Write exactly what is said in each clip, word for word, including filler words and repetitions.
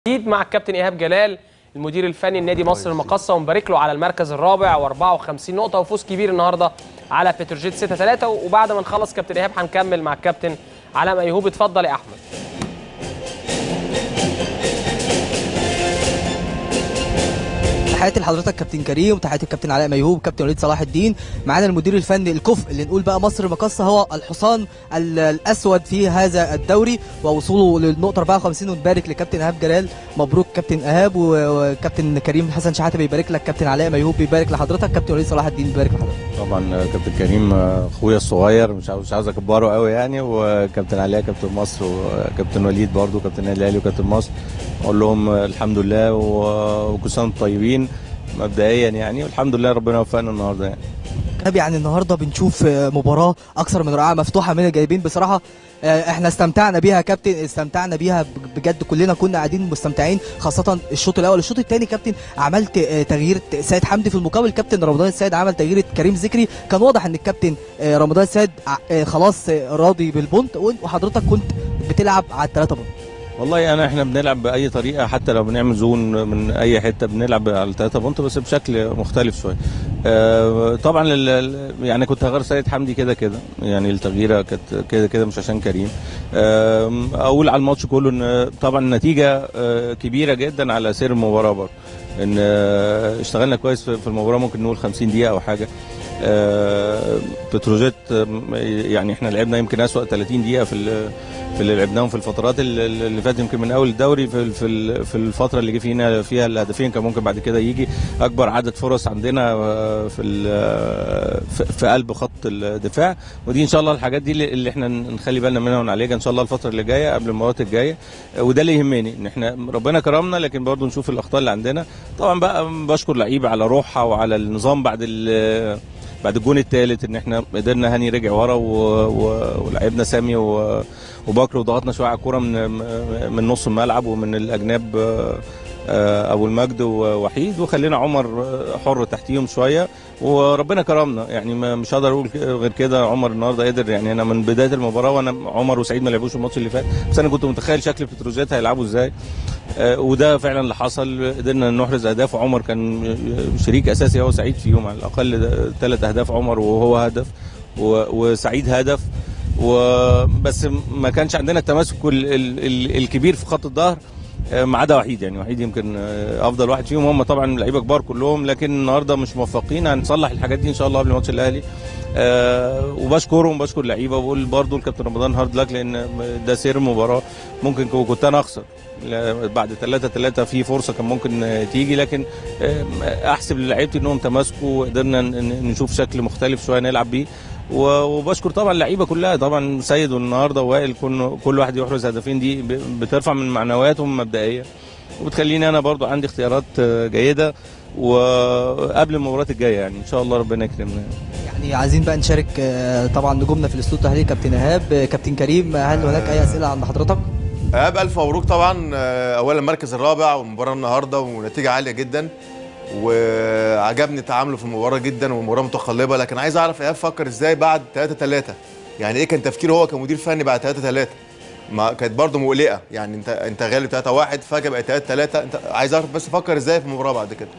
جديد مع الكابتن ايهاب جلال المدير الفني لنادي مصر المقاصة، ونبارك له على المركز الرابع وأربعة وخمسين نقطة وفوز كبير النهارده على بتروجيت ستة ثلاثة. وبعد ما نخلص كابتن ايهاب هنكمل مع الكابتن علاء ميهوب. اتفضل يا احمد. تحياتي لحضرتك كابتن كريم، وتحياتي الكابتن علاء ميهوب، كابتن وليد صلاح الدين. معانا المدير الفني الكفء اللي نقول بقى مصر المقاصة هو الحصان الاسود في هذا الدوري ووصوله للنقطه أربعة وخمسين. ونبارك لكابتن ايهاب جلال، مبروك كابتن ايهاب. وكابتن كريم حسن شحاته بيبارك لك، كابتن علاء ميهوب بيبارك لحضرتك، كابتن وليد صلاح الدين بيبارك لحضرتك. طبعا كابتن كريم اخويا الصغير، مش عاوز مش عاوز اكبره قوي يعني، وكابتن علاء كابتن مصر، وكابتن وليد برضو كابتن الاهلي وكابتن مصر. اقول لهم الحمد لله وكل سنه وانتم طيبين مبدئيا يعني، والحمد لله ربنا وفقنا النهارده يعني. يعني النهارده بنشوف مباراه اكثر من رائعه مفتوحه من الجايبين بصراحه. احنا استمتعنا بيها يا كابتن، استمتعنا بيها بجد، كلنا كنا قاعدين مستمتعين، خاصه الشوط الاول. الشوط الثاني كابتن عملت تغيير سيد حمدي في المقابل، كابتن رمضان السيد عمل تغيير كريم ذكري. كان واضح ان الكابتن رمضان السيد خلاص راضي بالبونت، وحضرتك كنت بتلعب على الثلاثه بونت. والله انا احنا بنلعب باي طريقه، حتى لو بنعمل زون من اي حته بنلعب على الثلاثه بونت، بس بشكل مختلف شويه. آه طبعا يعني كنت هغير سيد حمدي كده كده يعني، التغييره كانت كده كده مش عشان كريم. آه اقول على الماتش كله ان طبعا النتيجه آه كبيره جدا على سير المباراه برضه، ان آه اشتغلنا كويس في المباراه، ممكن نقول خمسين دقيقه او حاجه. آه بتروجيت يعني احنا لعبنا يمكن اسوأ ثلاثين دقيقه في في اللي لعبناهم في الفترات اللي فاتت، يمكن من اول الدوري في في في الفتره اللي جه فينا فيها الهدفين، كان ممكن بعد كده يجي اكبر عدد فرص عندنا في في قلب خط الدفاع. ودي ان شاء الله الحاجات دي اللي احنا نخلي بالنا منها ونعالجها ان شاء الله الفتره اللي جايه قبل المباريات الجايه. وده اللي يهمني، ان احنا ربنا كرمنا، لكن برضو نشوف الاخطاء اللي عندنا. طبعا بقى بشكر لعيبه على روحها وعلى النظام بعد بعد الجون الثالث، ان احنا قدرنا هاني رجع ورا ولعبنا سامي وبكر، وضغطنا شويه على الكوره من من نص الملعب ومن الاجناب ابو المجد ووحيد، وخلينا عمر حر تحتيهم شويه، وربنا كرمنا يعني. مش هقدر اقول غير كده. عمر النهارده قدر يعني، انا من بدايه المباراه وانا عمر وسعيد ما لعبوش الماتش اللي فات، بس انا كنت متخيل شكل بتروجيت هيلعبوا ازاي، وده فعلا اللي حصل. قدرنا نحرز اهداف، وعمر كان شريك اساسي هو سعيد فيهم، على الاقل ثلاث اهداف عمر وهو هدف وسعيد هدف. وبس ما كانش عندنا التماسك الكبير في خط الظهر ما عدا وحيد يعني. وحيد يمكن افضل واحد فيهم، هم طبعا لعيبه كبار كلهم، لكن النهارده مش موفقين. هنصلح الحاجات دي ان شاء الله قبل ماتش الاهلي. أه وبشكرهم وبشكر اللعيبه، وبقول برضو الكابتن رمضان هارد لك، لان ده سير المباراه. ممكن كنت انا اخسر بعد ثلاثة ثلاثة، في فرصه كان ممكن تيجي، لكن احسب للعيبتي انهم تماسكوا وقدرنا نشوف شكل مختلف شويه نلعب بيه. وبشكر طبعا اللعيبه كلها، طبعا سيد والنهارده وائل، كل واحد يحرز هدفين، دي بترفع من معنوياتهم مبدئيا، وبتخليني انا برضو عندي اختيارات جيده وقبل المباريات الجايه يعني، ان شاء الله ربنا يكرمنا. يعني عايزين بقى نشارك طبعا نجومنا في الاستوديو التحليلي، كابتن ايهاب، كابتن كريم، هل هناك اي اسئله عند حضرتك؟ ايهاب الف مبروك طبعا، اولا المركز الرابع والمباراه النهارده ونتيجه عاليه جدا، وعجبني تعامله في المباراه جدا، والمباراه متقلبه. لكن عايز اعرف ايهاب فكر ازاي بعد ثلاثة ثلاثة، يعني ايه كان تفكيره هو كمدير فني بعد ثلاثة ثلاثة؟ ما كانت برضه مقلقه يعني، انت انت غالب ثلاثة واحد فجاه بقت ثلاثة ثلاثة، انت عايز اعرف بس فكر ازاي في المباراه بعد كده.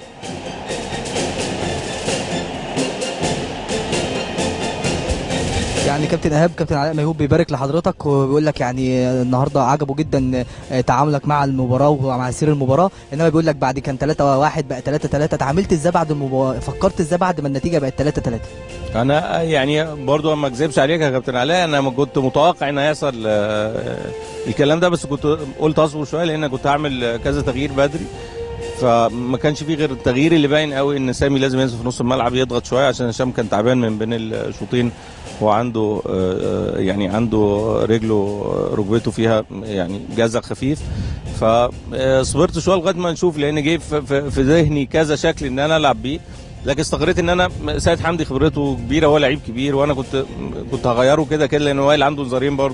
يعني كابتن ايهاب، كابتن علاء ميهوب بيبارك لحضرتك، وبيقول لك يعني النهارده عجبه جدا تعاملك مع المباراه ومع سير المباراه، انما بيقول لك بعد كان ثلاثة واحد بقى ثلاثة ثلاثة، اتعاملت ازاي بعد المباراه؟ فكرت ازاي بعد ما النتيجه بقت ثلاثة ثلاثة؟ انا يعني برضو ما اكذبش عليك يا كابتن علاء، انا كنت متوقع ان هيحصل الكلام ده، بس كنت قلت اصبر شويه لان كنت هعمل كذا تغيير بدري، فما كانش فيه غير التغيير اللي باين قوي ان سامي لازم ينزل في نص الملعب يضغط شويه، عشان هشام كان تعبان من بين الشوطين، وعنده يعني عنده رجله ركبته فيها يعني جزع خفيف، فصبرت شويه لغايه ما نشوف، لان جه في ذهني كذا شكل ان انا العب بيه، لكن استغريت ان انا سيد حمدي خبرته كبيره، هو لعيب كبير، وانا كنت كنت هغيره كده كده، لان وائل عنده انذارين برضه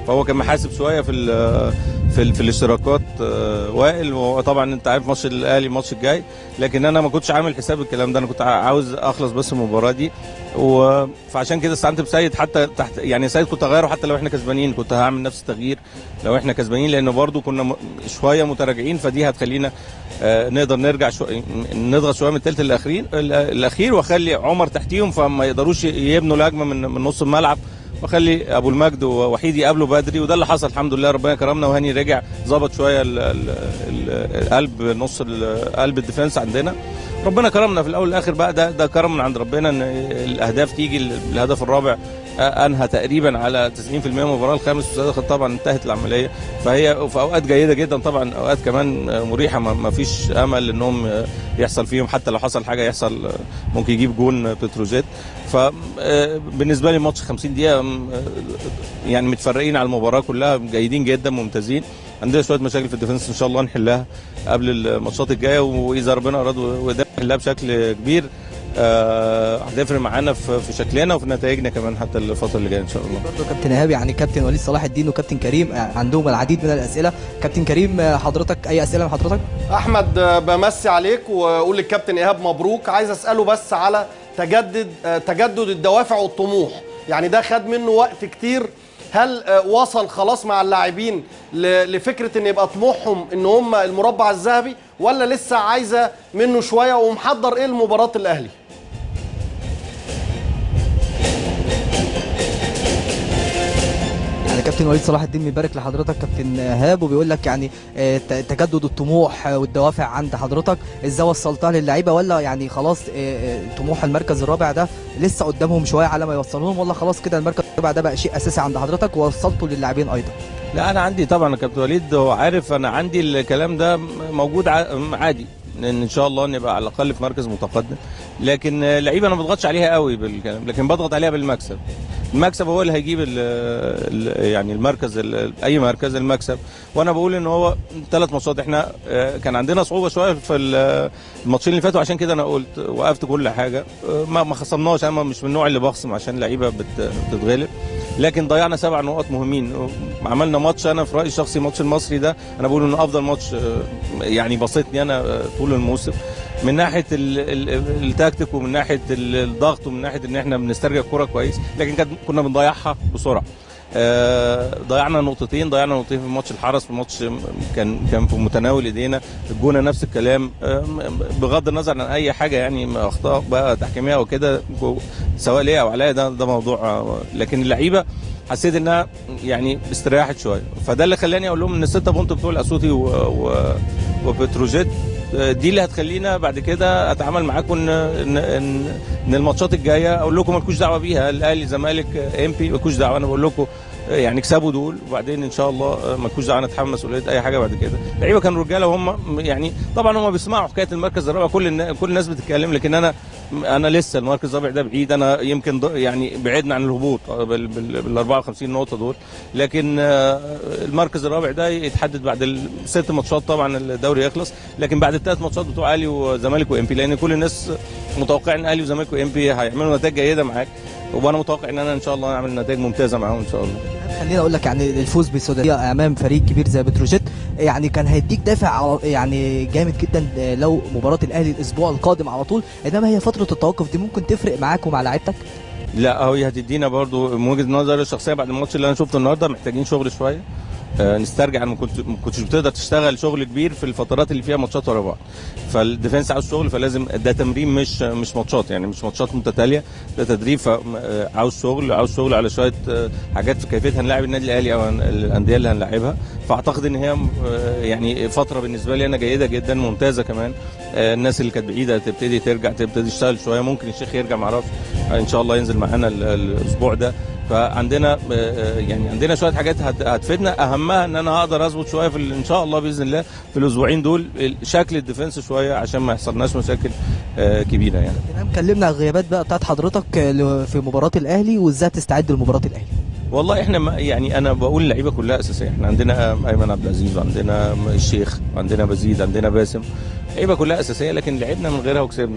فهو كان محاسب شويه في ال في, ال في الاشتراكات وائل. وطبعا انت عارف ماتش الاهلي الماتش الجاي، لكن انا ما كنتش عامل حساب الكلام ده، انا كنت عاوز اخلص بس المباراه دي، فعشان كده استعنت بسيد حتى تحت، يعني سيد كنت اغيره حتى لو احنا كسبانين، كنت هعمل نفس التغيير لو احنا كسبانين، لان برضو كنا شويه متراجعين، فدي هتخلينا آه نقدر نرجع شويه نضغط شويه من الثلث الاخير الاخير واخلي عمر تحتيهم فما يقدروش يبنوا الهجمه من من نص الملعب، واخلي ابو المجد ووحيد يقابلوا بدري، وده اللي حصل الحمد لله. ربنا كرمنا وهاني رجع ظبط شويه القلب نص قلب الديفنس عندنا، ربنا كرمنا في الاول والاخر بقى، ده ده كرم من عند ربنا ان الاهداف تيجي. الهدف الرابع انهى تقريبا على تسعين في المية من المباراه، الخامس والسادس طبعا انتهت العمليه، فهي في اوقات جيده جدا طبعا، اوقات كمان مريحه ما فيش امل انهم يحصل فيهم، حتى لو حصل حاجه يحصل ممكن يجيب جون بتروجيت. فبالنسبه لي ماتش خمسين دقيقه يعني متفرقين على المباراه كلها، جيدين جدا ممتازين. عندنا شويه مشاكل في الديفنس ان شاء الله نحلها قبل الماتشات الجايه، واذا ربنا اراد وقدرنا نحلها بشكل كبير هتفرق آه معانا في, في شكلنا وفي نتائجنا كمان حتى الفتره اللي جايه ان شاء الله. برضه كابتن ايهاب، يعني كابتن وليد صلاح الدين وكابتن كريم عندهم العديد من الاسئله. كابتن كريم حضرتك اي اسئله من حضرتك؟ احمد بمسي عليك واقول للكابتن ايهاب مبروك. عايز اساله بس على تجدد تجدد الدوافع والطموح، يعني ده خد منه وقت كتير، هل وصل خلاص مع اللاعبين لفكره ان يبقى طموحهم ان هم المربع الذهبي، ولا لسه عايزه منه شويه، ومحضر ايه لمباراه الاهلي؟ كابتن وليد صلاح الدين بيبارك لحضرتك كابتن ايهاب، وبيقول لك يعني تجدد الطموح والدوافع عند حضرتك ازاي وصلتها للعيبه، ولا يعني خلاص طموح المركز الرابع ده لسه قدامهم شويه على ما يوصلوهم، ولا خلاص كده المركز الرابع ده بقى شيء اساسي عند حضرتك ووصلته للاعبين ايضا؟ لا انا عندي طبعا كابتن وليد هو عارف انا عندي الكلام ده موجود عادي، ان ان شاء الله نبقى على الاقل في مركز متقدم، لكن اللعيبه انا ما بضغطش عليها قوي بالكلام، لكن بضغط عليها بالمكسب. المكسب هو اللي هيجيب ال ال يعني المركز ال اي مركز المكسب. وانا بقول ان هو ثلاث ماتشات احنا كان عندنا صعوبه شويه في الماتشين اللي فاتوا، عشان كده انا قلت وقفت كل حاجه، ما ما خصمناش، انا مش من النوع اللي بخصم عشان اللعيبه بتتغلب، لكن ضيعنا سبع نقط مهمين. عملنا ماتش انا في رايي الشخصي الماتش المصري ده انا بقول انه افضل ماتش يعني بسطني انا طول الموسم، من ناحيه التكتيك ومن ناحيه الضغط ومن ناحيه ان احنا بنسترجع الكوره كويس، لكن كنا بنضيعها بسرعه. آه ضيعنا نقطتين، ضيعنا نقطتين في ماتش الحرس، في ماتش كان كان في متناول ايدينا، الجونه نفس الكلام، آه بغض النظر عن اي حاجه يعني اخطاء بقى تحكيميه او كده سواء ليا او عليا، ده ده موضوع، آه لكن اللعيبه حسيت انها يعني استريحت شويه، فده اللي خلاني اقول لهم ان السته بونت بتوع الاسيوطي وبتروجيت دي اللي هتخلينا بعد كده اتعامل معاكم ان ان ان الماتشات الجايه اقول لكم مالكوش دعوه بيها، الاهلي زمالك ام بي مالكوش دعوه، انا بقول لكم يعني اكسبوا دول وبعدين ان شاء الله مالكوش دعوه نتحمل مسؤوليه اي حاجه بعد كده. اللعيبه كانوا رجاله وهم يعني طبعا هم بيسمعوا حكايه المركز الرابع، كل الناس كل الناس بتتكلم، لكن انا انا لسه المركز الرابع ده بعيد، انا يمكن يعني بعدنا عن الهبوط بال أربعة وخمسين نقطه دول، لكن المركز الرابع ده يتحدد بعد الست ماتشات طبعا الدوري يخلص، لكن بعد الثلاث ماتشات بتوع اهلي وزمالك وام بي، لان كل الناس متوقع ان اهلي وزمالك وام بي هيعملوا نتائج جيده معاك، وانا متوقع ان انا ان شاء الله اعمل نتائج ممتازه معاهم ان شاء الله. خليني اقول لك يعني الفوز بالسداسيه امام فريق كبير زي بتروجيت يعني كان هيديك دافع يعني جامد جدا لو مباراه الاهلي الاسبوع القادم على طول، انما هي فتره التوقف دي ممكن تفرق معاك ومع لعيبتك؟ لا هي هتدينا برضو من وجهه نظري الشخصيه بعد الماتش اللي انا شفته النهارده محتاجين شغل شويه، آه نسترجع، ما كنت ما كنتش بتقدر تشتغل شغل كبير في الفترات اللي فيها ماتشات ورا بعض، فالديفنس عاوز شغل، فلازم ده تمرين مش مش ماتشات، يعني مش ماتشات متتاليه، ده تدريب، فعاوز شغل عاوز شغل على شويه حاجات في كيفيه هنلاعب النادي الاهلي او الانديه اللي هنلاعبها، فاعتقد ان هي يعني فتره بالنسبه لي انا جيده جدا ممتازه كمان. الناس اللي كانت بعيده تبتدي ترجع تبتدي تشتغل شويه، ممكن الشيخ يرجع ما اعرفش ان شاء الله ينزل معانا الاسبوع ده، فعندنا يعني عندنا شويه حاجات هتفيدنا، اهمها ان انا هقدر اظبط شويه في ان شاء الله باذن الله في الاسبوعين دول شكل الديفنس شويه عشان ما يحصلناش مشاكل كبيره يعني. اتكلمنا عن الغيابات بقى بتاعت حضرتك في مباراه الاهلي وازاي تستعد لمباراه الاهلي. والله احنا يعني انا بقول اللعيبه كلها اساسيه، احنا عندنا ايمن عبد العزيز وعندنا الشيخ وعندنا بزيد عندنا باسم، اللعيبه كلها اساسيه، لكن لعبنا من غيرها وكسبنا.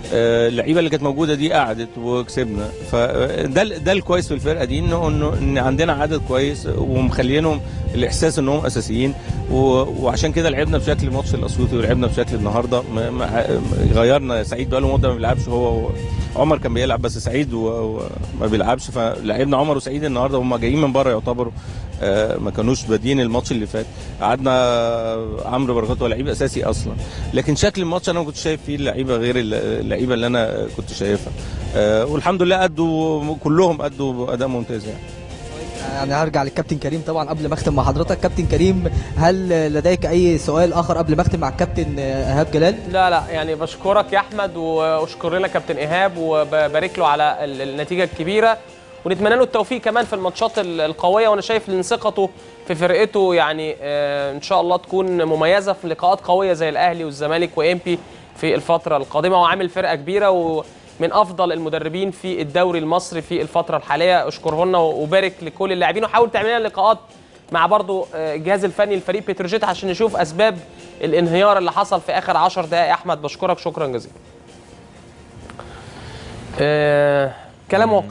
اللعيبه اللي كانت موجوده دي قعدت وكسبنا، فده ده الكويس في الفرقه دي، انه انه ان عندنا عدد كويس ومخلينهم الاحساس انهم اساسيين، وعشان كده لعبنا بشكل ماتش الاسيوطي ولعبنا بشكل النهارده. غيرنا سعيد بقاله مده ما بيلعبش، هو عمر كان بيلعب بس سعيد وما بيلعبش، فلعبنا عمر وسعيد النهارده، هم جايين من بره يعتبروا ما كانوش بادين الماتش اللي فات. قعدنا عمرو بركات هو لعيب اساسي اصلا، لكن شكل الماتش انا ما كنتش شايف فيه اللعيبه غير اللعيبه اللي انا كنت شايفها، والحمد لله ادوا كلهم ادوا اداء ممتاز يعني. يعني هرجع للكابتن كريم طبعا قبل ما اختم مع حضرتك. كابتن كريم، هل لديك اي سؤال اخر قبل ما اختم مع الكابتن ايهاب جلال؟ لا لا يعني بشكرك يا احمد، واشكر لنا كابتن ايهاب وبارك له على النتيجه الكبيره، ونتمنى له التوفيق كمان في الماتشات القويه. وانا شايف ان ثقته في فرقته يعني ان شاء الله تكون مميزه في لقاءات قويه زي الاهلي والزمالك وامبي في الفتره القادمه، وعامل فرقه كبيره ومن افضل المدربين في الدوري المصري في الفتره الحاليه. اشكره لنا وبارك لكل اللاعبين، وحاول تعمل لنا لقاءات مع برضو الجهاز الفني لفريق بتروجيت عشان نشوف اسباب الانهيار اللي حصل في اخر عشر دقائق. احمد بشكرك شكرا جزيلا. أه كلام واقعي.